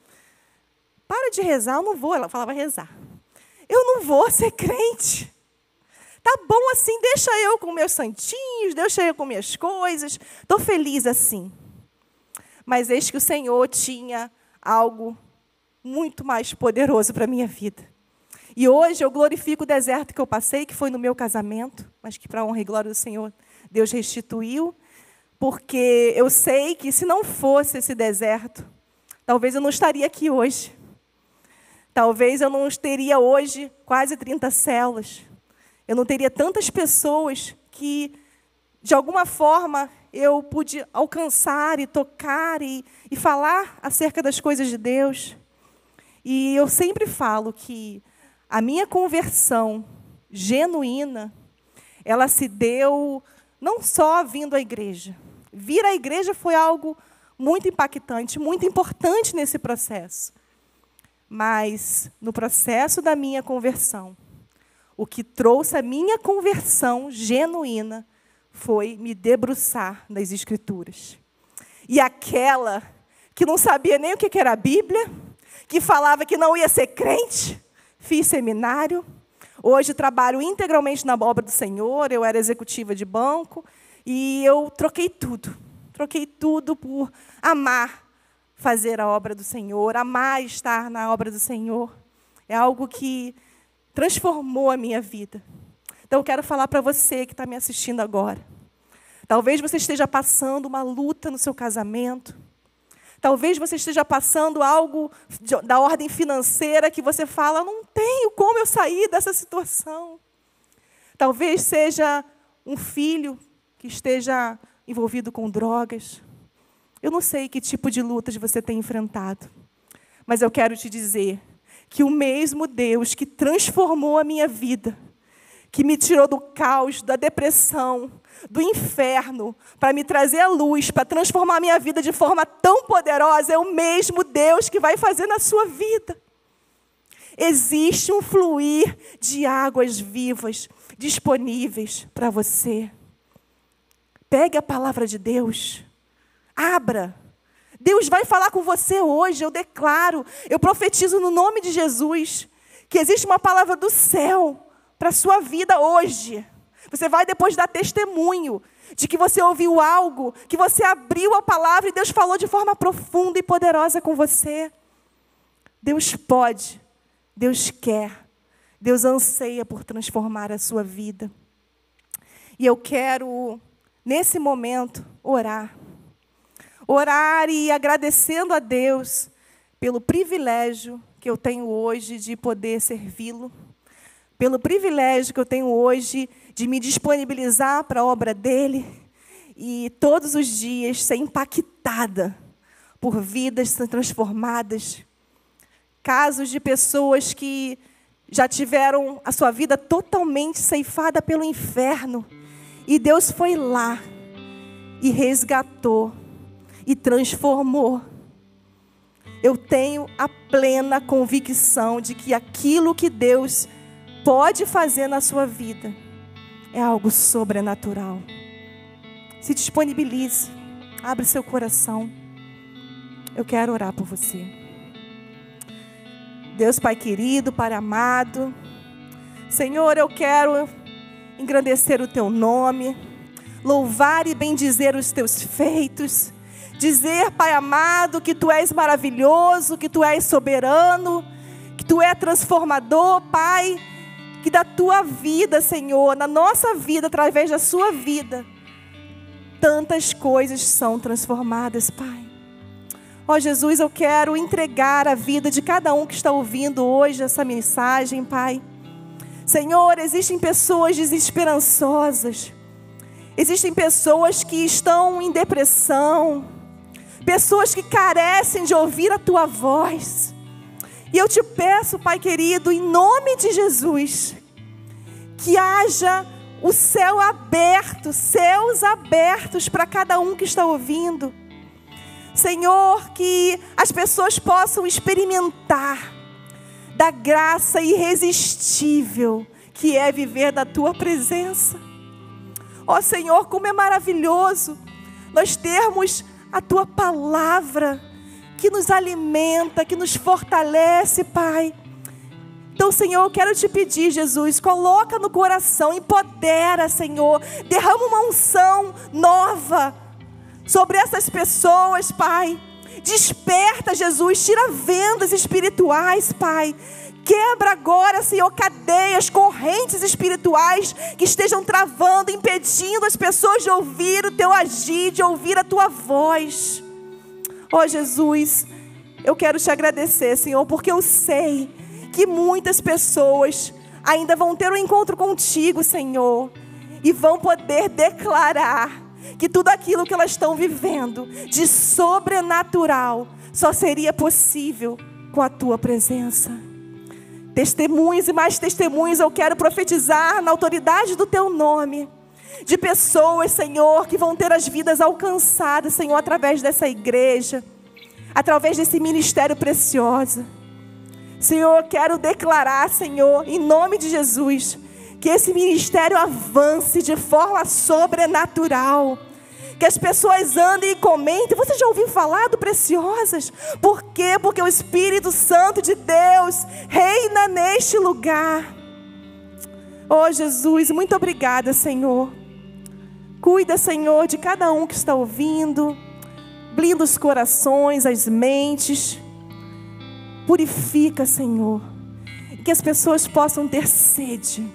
para de rezar, eu não vou. Ela falava rezar. Eu não vou ser crente. Tá bom assim, deixa eu com meus santinhos, deixa eu com minhas coisas. Estou feliz assim. Mas eis que o Senhor tinha algo muito mais poderoso para a minha vida. E hoje eu glorifico o deserto que eu passei, que foi no meu casamento, mas que, para a honra e glória do Senhor, Deus restituiu, porque eu sei que, se não fosse esse deserto, talvez eu não estaria aqui hoje. Talvez eu não teria hoje quase 30 células. Eu não teria tantas pessoas que, de alguma forma, eu pude alcançar e tocar e falar acerca das coisas de Deus. E eu sempre falo que a minha conversão genuína, ela se deu não só vindo à igreja. Vir à igreja foi algo muito impactante, muito importante nesse processo. Mas, no processo da minha conversão, o que trouxe a minha conversão genuína foi me debruçar nas Escrituras. E aquela que não sabia nem o que era a Bíblia, que falava que não ia ser crente, fiz seminário. Hoje trabalho integralmente na obra do Senhor, eu era executiva de banco, e eu troquei tudo. Troquei tudo por amar fazer a obra do Senhor, amar estar na obra do Senhor. É algo que transformou a minha vida. Então, eu quero falar para você que está me assistindo agora. Talvez você esteja passando uma luta no seu casamento. Talvez você esteja passando algo da ordem financeira que você fala, não tenho como eu sair dessa situação. Talvez seja um filho que esteja envolvido com drogas. Eu não sei que tipo de lutas você tem enfrentado, mas eu quero te dizer que o mesmo Deus que transformou a minha vida, que me tirou do caos, da depressão, do inferno para me trazer a luz, para transformar a minha vida de forma tão poderosa, é o mesmo Deus que vai fazer na sua vida. Existe um fluir de águas vivas disponíveis para você. Pegue a palavra de Deus, abra. Deus vai falar com você hoje, eu declaro, eu profetizo no nome de Jesus, que existe uma palavra do céu para a sua vida hoje. Você vai depois dar testemunho de que você ouviu algo, que você abriu a palavra e Deus falou de forma profunda e poderosa com você. Deus pode, Deus quer, Deus anseia por transformar a sua vida. E eu quero, nesse momento, orar e agradecendo a Deus pelo privilégio que eu tenho hoje de poder servi-lo, pelo privilégio que eu tenho hoje de me disponibilizar para a obra dele e todos os dias ser impactada por vidas transformadas, casos de pessoas que já tiveram a sua vida totalmente ceifada pelo inferno e Deus foi lá e resgatou e transformou. Eu tenho a plena convicção de que aquilo que Deus pode fazer na sua vida é algo sobrenatural. Se disponibilize, abre seu coração. Eu quero orar por você. Deus Pai querido, Pai amado, Senhor, eu quero engrandecer o Teu nome, louvar e bendizer os Teus feitos, dizer, Pai amado, que Tu és maravilhoso, que Tu és soberano, que Tu és transformador, Pai, que da Tua vida, Senhor, na nossa vida, através da Sua vida, tantas coisas são transformadas, Pai. Ó Jesus, eu quero entregar a vida de cada um que está ouvindo hoje essa mensagem, Pai. Senhor, existem pessoas desesperançosas, existem pessoas que estão em depressão, pessoas que carecem de ouvir a Tua voz. E eu te peço, Pai querido, em nome de Jesus, que haja o céu aberto, céus abertos para cada um que está ouvindo. Senhor, que as pessoas possam experimentar da graça irresistível que é viver da Tua presença. Ó Senhor, como é maravilhoso nós termos a Tua palavra que nos alimenta, que nos fortalece, Pai. Então, Senhor, eu quero te pedir, Jesus, coloca no coração, empodera, Senhor, derrama uma unção nova sobre essas pessoas, Pai. Desperta, Jesus, tira vendas espirituais, Pai. Quebra agora, Senhor, cadeias, correntes espirituais que estejam travando, impedindo as pessoas de ouvir o Teu agir, de ouvir a Tua voz. Ó Jesus, eu quero te agradecer, Senhor, porque eu sei que muitas pessoas ainda vão ter um encontro contigo, Senhor, e vão poder declarar que tudo aquilo que elas estão vivendo de sobrenatural só seria possível com a Tua presença. Testemunhos e mais testemunhos eu quero profetizar na autoridade do Teu nome, de pessoas, Senhor, que vão ter as vidas alcançadas, Senhor, através dessa igreja, através desse ministério precioso. Senhor, eu quero declarar, Senhor, em nome de Jesus, que esse ministério avance de forma sobrenatural. Que as pessoas andem e comentem. Você já ouviu falar do Preciosas? Por quê? Porque o Espírito Santo de Deus reina neste lugar. Oh Jesus, muito obrigada, Senhor. Cuida, Senhor, de cada um que está ouvindo. Blinda os corações, as mentes. Purifica, Senhor. Que as pessoas possam ter sede,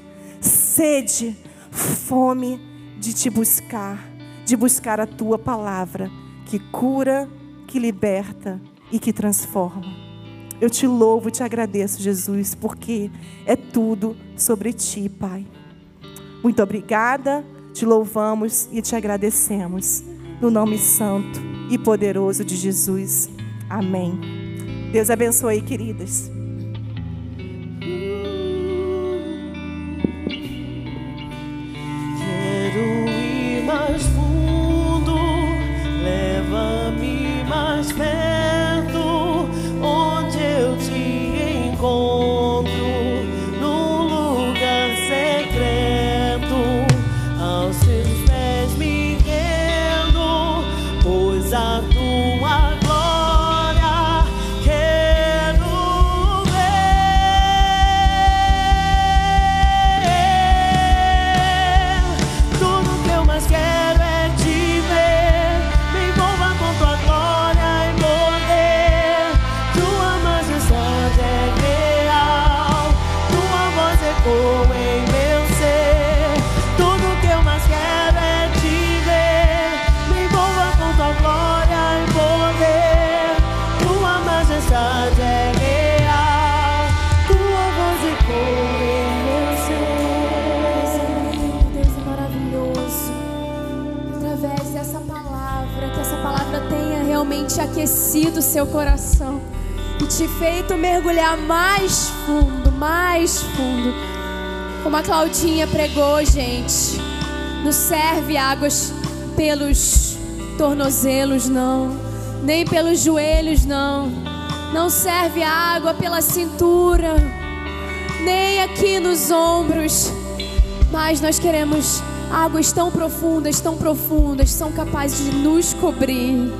fome de Te buscar, de buscar a Tua palavra, que cura, que liberta e que transforma. Eu Te louvo e Te agradeço, Jesus, porque é tudo sobre Ti, Pai. Muito obrigada, Te louvamos e Te agradecemos, no nome santo e poderoso de Jesus. Amém. Deus abençoe, queridas. Quero ir te aquecido o seu coração e te feito mergulhar mais fundo, mais fundo. Como a Claudinha pregou, gente, não serve águas pelos tornozelos, não, nem pelos joelhos, não. Não serve água pela cintura, nem aqui nos ombros. Mas nós queremos águas tão profundas, são capazes de nos cobrir,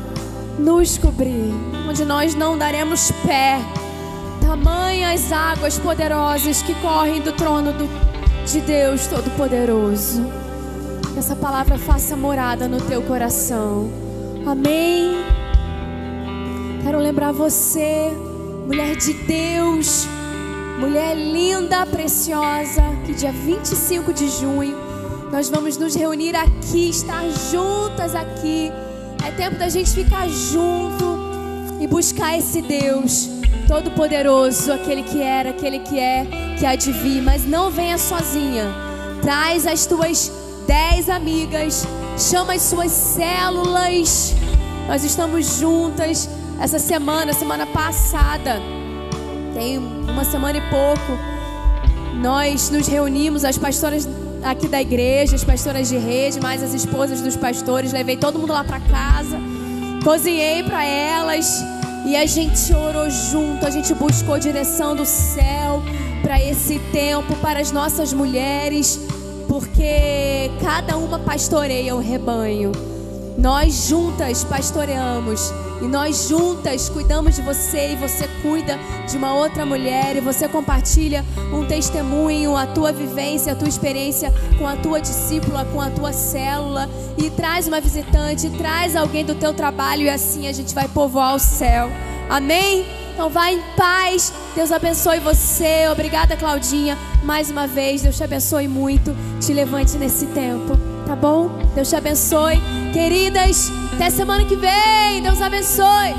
onde nós não daremos pé. Tamanhas águas poderosas que correm do trono de Deus Todo-Poderoso. Que essa palavra faça morada no teu coração. Amém. Quero lembrar você, mulher de Deus, mulher linda, preciosa, que dia 25 de junho nós vamos nos reunir aqui, estar juntas aqui. É tempo da gente ficar junto e buscar esse Deus Todo-Poderoso, aquele que era, aquele que é, que há de vir. Mas não venha sozinha. Traz as tuas 10 amigas, chama as suas células. Nós estamos juntas essa semana passada, tem uma semana e pouco, nós nos reunimos, as pastoras aqui da igreja, as pastoras de rede, mais as esposas dos pastores, levei todo mundo lá para casa, cozinhei para elas e a gente orou junto, a gente buscou direção do céu para esse tempo, para as nossas mulheres, porque cada uma pastoreia o rebanho. Nós juntas pastoreamos e nós juntas cuidamos de você e você cuida de uma outra mulher e você compartilha um testemunho, a tua vivência, a tua experiência com a tua discípula, com a tua célula, e traz uma visitante, traz alguém do teu trabalho e assim a gente vai povoar o céu. Amém? Então vai em paz, Deus abençoe você. Obrigada, Claudinha, mais uma vez, Deus te abençoe muito, te levante nesse tempo, tá bom? Deus te abençoe, queridas, até semana que vem, Deus abençoe.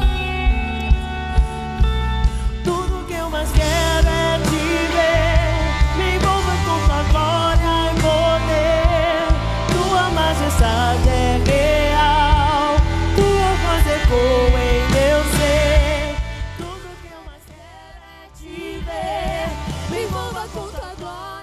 Tudo que eu mais quero é te ver, me envolva com tua glória e poder, tua majestade é real, tua voz ecoa em meu ser. Tudo que eu mais quero é te ver, me envolva com tua glória.